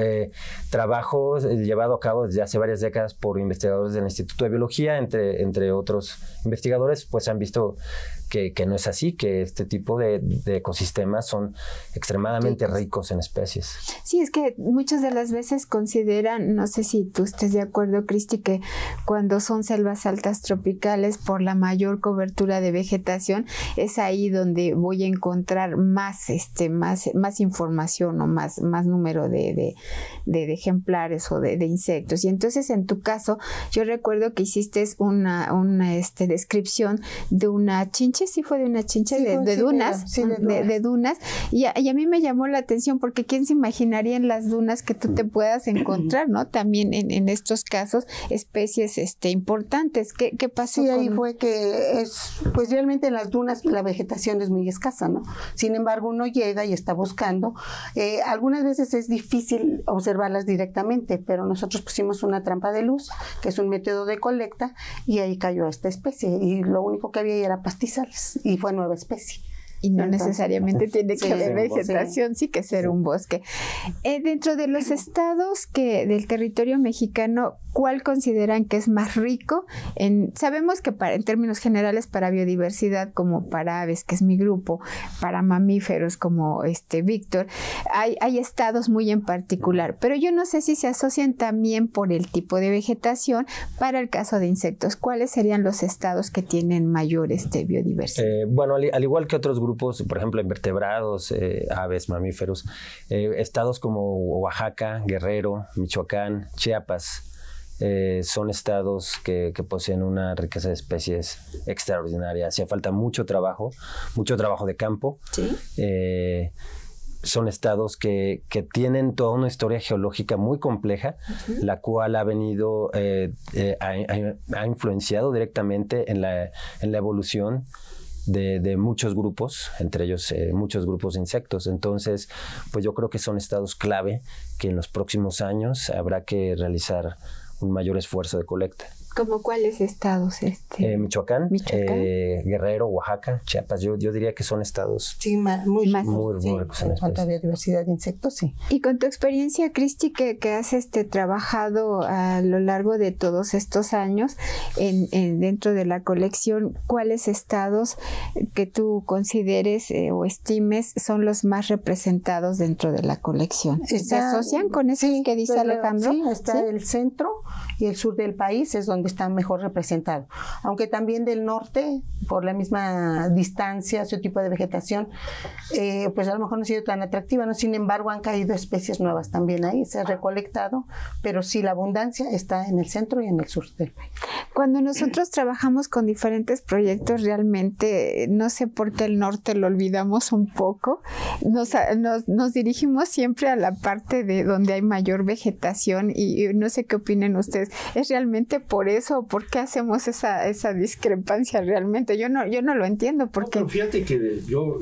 trabajos llevado a cabo desde hace varias décadas por investigadores del Instituto de Biología, entre otros investigadores, pues han visto que no es así, que este tipo de ecosistemas son extremadamente ricos en especies. Sí, es que muchas de las veces consideran, no sé si tú estés de acuerdo, Cristi, que cuando son selvas altas tropicales, por la mayor cobertura de vegetación, es ahí donde voy a encontrar más información o más número de ejemplares o de insectos. Y entonces, en tu caso, yo recuerdo que hiciste una descripción de una chinche. Sí, fue de una chinche de dunas, de dunas, y a mí me llamó la atención porque quién se imaginaría en las dunas que tú te puedas encontrar, ¿no? También en estos casos especies importantes. ¿Qué pasó? Sí, ahí fue que pues realmente en las dunas la vegetación es muy escasa, ¿no? Sin embargo, uno llega y está buscando. Algunas veces es difícil observarlas directamente, pero nosotros pusimos una trampa de luz, que es un método de colecta, y ahí cayó esta especie, y lo único que había era pastizales. Y fue nueva especie. Y no necesariamente tiene que haber vegetación, sí que ser un bosque. Dentro de los estados del territorio mexicano, ¿cuál consideran que es más rico? Sabemos que en términos generales para biodiversidad, como para aves, que es mi grupo, para mamíferos como Víctor, hay estados muy en particular, pero yo no sé si se asocian también por el tipo de vegetación para el caso de insectos. ¿Cuáles serían los estados que tienen mayor biodiversidad? Bueno, al igual que otros grupos, por ejemplo, invertebrados, aves, mamíferos, estados como Oaxaca, Guerrero, Michoacán, Chiapas, son estados que poseen una riqueza de especies extraordinaria. Hacía falta mucho trabajo de campo. ¿Sí? Son estados que tienen toda una historia geológica muy compleja, la cual ha venido, ha influenciado directamente en la evolución de muchos grupos, entre ellos muchos grupos de insectos. Entonces, pues yo creo que son estados clave que en los próximos años habrá que realizar un mayor esfuerzo de colecta. ¿Cómo cuáles estados? Michoacán, Guerrero, Oaxaca, Chiapas. Yo diría que son estados muy ricos en cuanto a biodiversidad de insectos, sí. Y con tu experiencia, Cristi, que has trabajado a lo largo de todos estos años dentro de la colección, ¿cuáles estados que tú consideres o estimes son los más representados dentro de la colección? ¿Se asocian con esos que dice Alejandro? Sí, está el centro y el sur del país, es donde está mejor representado. Aunque también del norte, por la misma distancia, su tipo de vegetación, pues a lo mejor no ha sido tan atractiva, ¿no? Sin embargo, han caído especies nuevas también ahí, se ha recolectado, pero sí, la abundancia está en el centro y en el sur del país. Cuando nosotros trabajamos con diferentes proyectos, realmente, no sé por qué el norte lo olvidamos un poco, nos dirigimos siempre a la parte de donde hay mayor vegetación y no sé qué opinen ustedes. ¿Es realmente por eso o por qué hacemos esa discrepancia realmente? Yo no lo entiendo. Porque no, fíjate que yo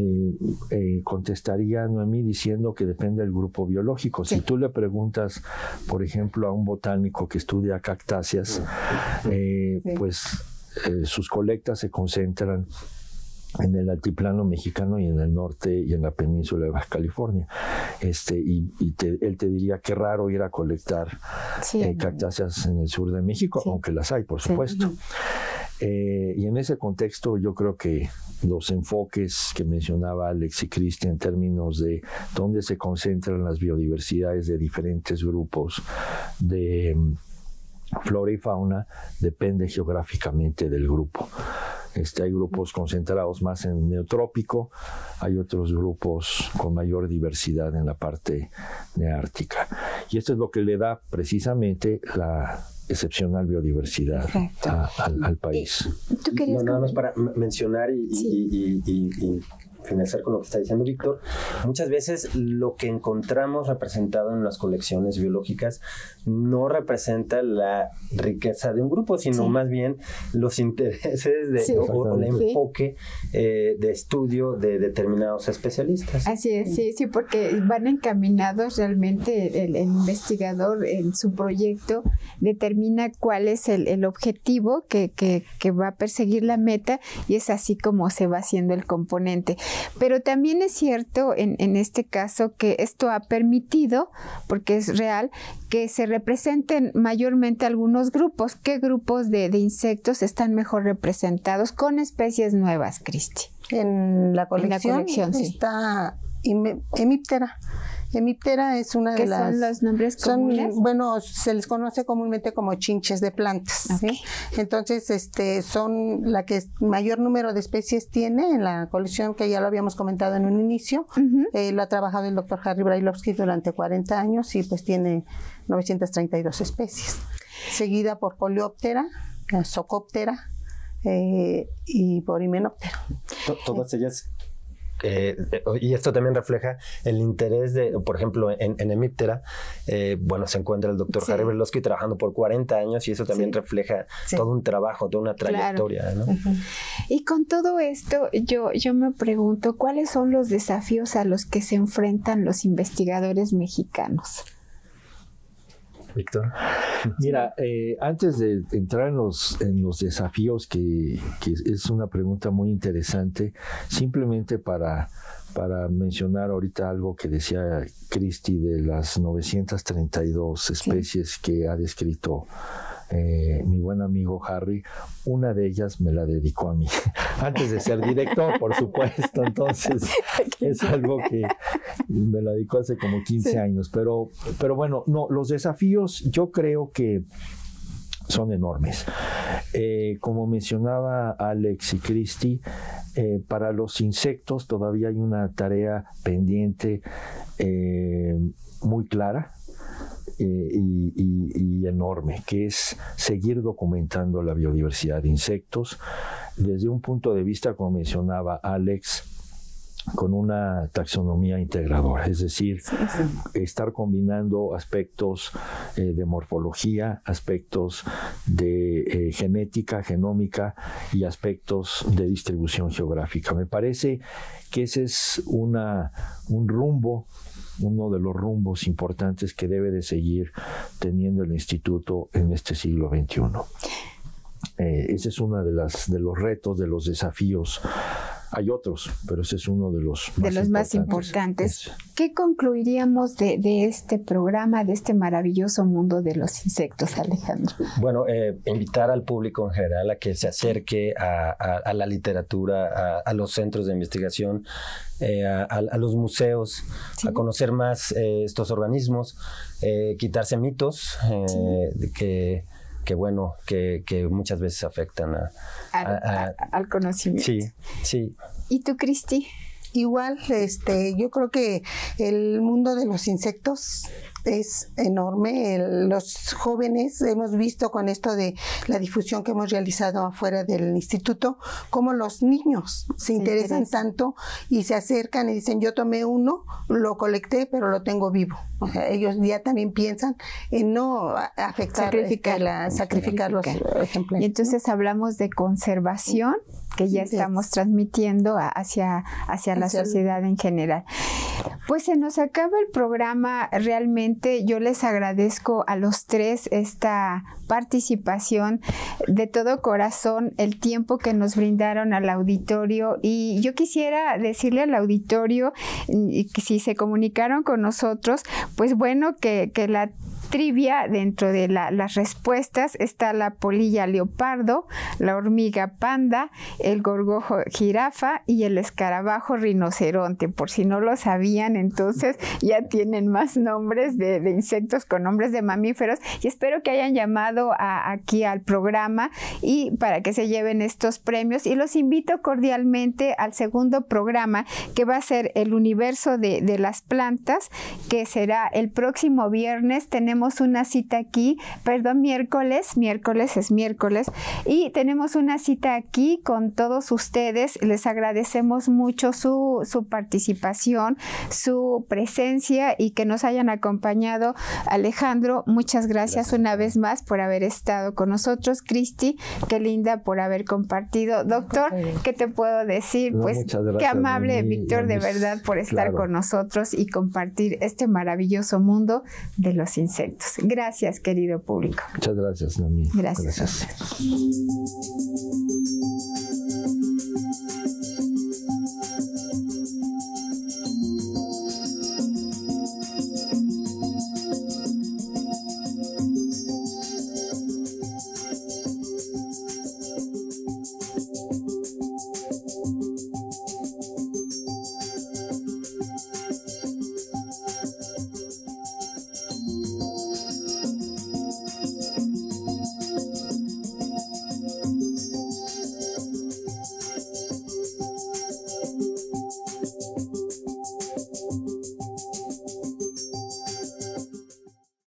contestaría, Noemí, diciendo que depende del grupo biológico. Si tú le preguntas, por ejemplo, a un botánico que estudia cactáceas, pues sus colectas se concentran en el altiplano mexicano y en el norte y en la península de Baja California. Él te diría que raro ir a colectar cactáceas en el sur de México, aunque las hay, por supuesto. Y en ese contexto yo creo que los enfoques que mencionaba Alex y Cristi en términos de dónde se concentran las biodiversidades de diferentes grupos de flora y fauna depende geográficamente del grupo. Hay grupos concentrados más en neotrópico, hay otros grupos con mayor diversidad en la parte neártica. Y esto es lo que le da precisamente la excepcional biodiversidad al país. ¿Tú querías nada más para mencionar y finalizar con lo que está diciendo Víctor, muchas veces lo que encontramos representado en las colecciones biológicas no representa la riqueza de un grupo, sino más bien los intereses o el enfoque de estudio de determinados especialistas. Así es, sí, porque van encaminados realmente, el investigador en su proyecto determina cuál es el objetivo que va a perseguir la meta, y es así como se va haciendo el componente. Pero también es cierto en este caso que esto ha permitido, porque es real, que se representen mayormente algunos grupos. ¿Qué grupos de insectos están mejor representados con especies nuevas, Cristi? En la colección, está Hemiptera. Hemiptera es una de las... ¿Qué son los nombres comunes? Bueno, se les conoce comúnmente como chinches de plantas. ¿Sí? Entonces, son la que mayor número de especies tiene en la colección, que ya lo habíamos comentado en un inicio. Lo ha trabajado el doctor Harry Brailovsky durante 40 años y pues tiene 932 especies. Seguida por Coleoptera, Zocoptera y por Hymenoptera. Todas ellas... y esto también refleja el interés de, por ejemplo, en Hemiptera, se encuentra el doctor Harry Brailovsky trabajando por 40 años, y eso también refleja todo un trabajo, toda una trayectoria, ¿no? Y con todo esto, yo me pregunto, ¿cuáles son los desafíos a los que se enfrentan los investigadores mexicanos? Víctor. Mira, antes de entrar en los desafíos, que es una pregunta muy interesante, simplemente para mencionar ahorita algo que decía Cristi de las 932 especies que ha descrito mi buen amigo Harry. Una de ellas me la dedicó a mí, antes de ser director, por supuesto. Entonces es algo que me la dedicó hace como 15 años. Pero bueno, no, los desafíos yo creo que son enormes. Como mencionaba Alex y Cristi, para los insectos todavía hay una tarea pendiente muy clara y enorme, que es seguir documentando la biodiversidad de insectos desde un punto de vista, como mencionaba Alex, con una taxonomía integradora, es decir, estar combinando aspectos de morfología, aspectos de genética, genómica y aspectos de distribución geográfica. Me parece que ese es un rumbo, uno de los rumbos importantes que debe de seguir teniendo el instituto en este siglo XXI. Ese es uno de los retos, de los desafíos. Hay otros, pero ese es uno de los más importantes. ¿Qué concluiríamos de este programa, de este maravilloso mundo de los insectos, Alejandro? Bueno, invitar al público en general a que se acerque a la literatura, a los centros de investigación, a los museos, a conocer más estos organismos, quitarse mitos que muchas veces afectan al conocimiento. Sí. ¿Y tú, Cristi? Igual, yo creo que el mundo de los insectos es enorme. Los jóvenes, hemos visto con esto de la difusión que hemos realizado afuera del instituto, cómo los niños se interesan tanto y se acercan y dicen, yo tomé uno, sacrifiqué, pero lo tengo vivo. O sea, ellos ya también piensan en no afectar, sacrificar los ejemplares. Y entonces hablamos de conservación, que ya estamos transmitiendo hacia la sociedad en general. Pues se nos acaba el programa. Realmente yo les agradezco a los tres esta participación, de todo corazón, el tiempo que nos brindaron al auditorio, y yo quisiera decirle al auditorio que si se comunicaron con nosotros, pues bueno, que la trivia dentro de las respuestas. Está la polilla leopardo, la hormiga panda, el gorgojo jirafa y el escarabajo rinoceronte. Por si no lo sabían, entonces ya tienen más nombres de insectos con nombres de mamíferos, y espero que hayan llamado aquí al programa y para que se lleven estos premios, y los invito cordialmente al segundo programa, que va a ser el universo de las plantas, que será el próximo viernes. Tenemos una cita aquí, miércoles, y tenemos una cita aquí con todos ustedes. Les agradecemos mucho su participación, su presencia, y que nos hayan acompañado. Alejandro, muchas gracias una vez más por haber estado con nosotros. Cristi, qué linda por haber compartido. Doctor, ¿qué te puedo decir? Pues qué amable, Víctor, de verdad, por estar con nosotros y compartir este maravilloso mundo de los insectos. Gracias, querido público. Muchas gracias, Noemí. Gracias.